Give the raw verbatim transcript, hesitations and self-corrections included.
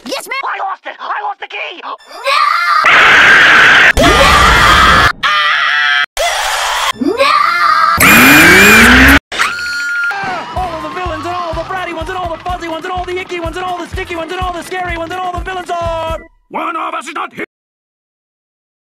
Yes, ma'am. I lost it! I lost the key! No! All of the villains and all the bratty ones and all the fuzzy ones and all the icky ones and all the sticky ones and all the scary ones and all the villains are... One of us is not here!